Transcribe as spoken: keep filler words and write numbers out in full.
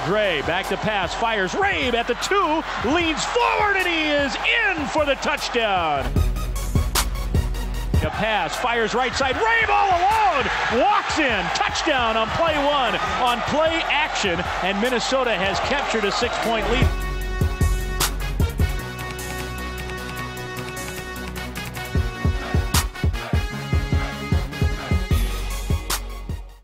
Dre, back to pass, fires, Rabe at the two, leans forward, and he is in for the touchdown. A pass, fires right side, Rabe all alone, walks in, touchdown on play one, on play action, and Minnesota has captured a six-point lead.